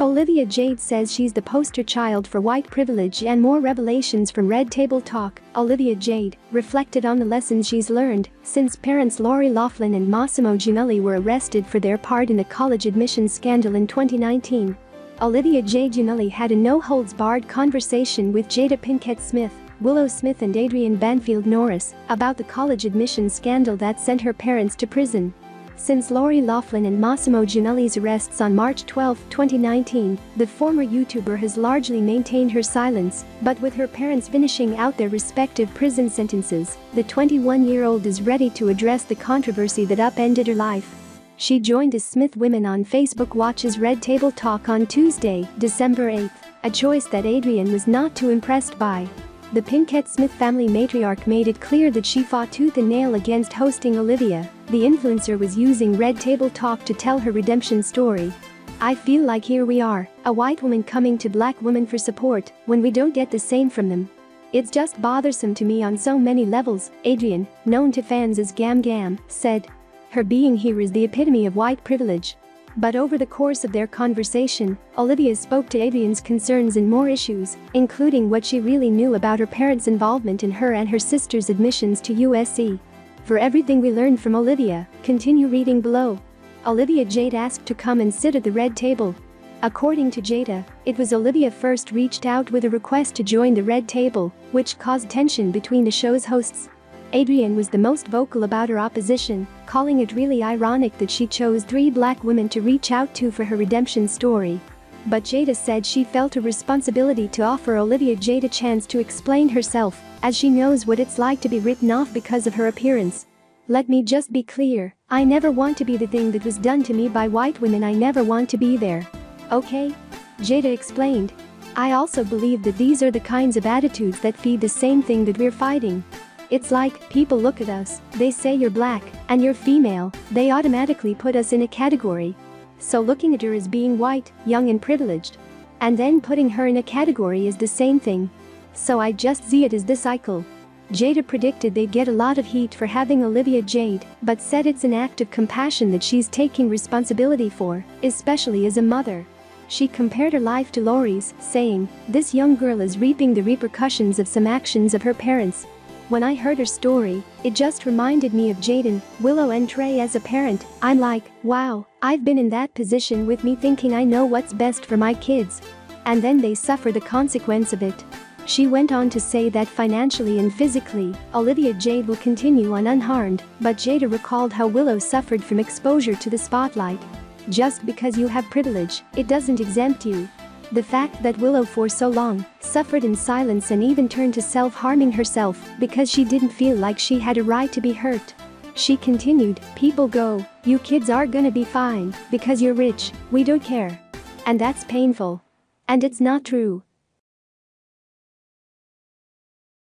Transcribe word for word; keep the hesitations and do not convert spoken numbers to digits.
Olivia Jade says she's the poster child for white privilege and more revelations from Red Table Talk. Olivia Jade reflected on the lessons she's learned since parents Lori Loughlin and Massimo Giannulli were arrested for their part in the college admissions scandal in twenty nineteen. Olivia Jade Giannulli had a no-holds-barred conversation with Jada Pinkett Smith, Willow Smith and Adrienne Banfield Norris about the college admissions scandal that sent her parents to prison. Since Lori Loughlin and Massimo Giannulli's arrests on March twelfth, twenty nineteen, the former YouTuber has largely maintained her silence, but with her parents finishing out their respective prison sentences, the twenty-one-year-old is ready to address the controversy that upended her life. She joined the Smith women on Facebook Watch's Red Table Talk on Tuesday, December eighth, a choice that Adrienne was not too impressed by. The Pinkett Smith family matriarch made it clear that she fought tooth and nail against hosting Olivia. The influencer was using Red Table Talk to tell her redemption story. "I feel like here we are, a white woman coming to black women for support when we don't get the same from them. It's just bothersome to me on so many levels," Adrienne, known to fans as Gam Gam, said. Her being here is the epitome of white privilege. But over the course of their conversation, Olivia spoke to Adrienne's concerns and more issues, including what she really knew about her parents' involvement in her and her sister's admissions to U S C. For everything we learned from Olivia, continue reading below. Olivia Jade asked to come and sit at the red table. According to Jada, it was Olivia first reached out with a request to join the red table, which caused tension between the show's hosts. Adrienne was the most vocal about her opposition, calling it really ironic that she chose three black women to reach out to for her redemption story. But Jada said she felt a responsibility to offer Olivia Jade a chance to explain herself, as she knows what it's like to be written off because of her appearance. "Let me just be clear, I never want to be the thing that was done to me by white women. I never want to be there. Okay?" Jada explained. "I also believe that these are the kinds of attitudes that feed the same thing that we're fighting. It's like, people look at us, they say you're black, and you're female, they automatically put us in a category. So looking at her as being white, young and privileged, and then putting her in a category is the same thing. So I just see it as the cycle." Jada predicted they'd get a lot of heat for having Olivia Jade, but said it's an act of compassion that she's taking responsibility for, especially as a mother. She compared her life to Lori's, saying, "This young girl is reaping the repercussions of some actions of her parents. When I heard her story, it just reminded me of Jaden, Willow and Trey as a parent. I'm like, wow, I've been in that position with me thinking I know what's best for my kids. And then they suffer the consequence of it." She went on to say that financially and physically, Olivia Jade will continue on unharmed, but Jada recalled how Willow suffered from exposure to the spotlight. "Just because you have privilege, it doesn't exempt you." The fact that Willow for so long suffered in silence and even turned to self-harming herself because she didn't feel like she had a right to be hurt. She continued, "People go, you kids are gonna be fine because you're rich, we don't care. And that's painful. And it's not true.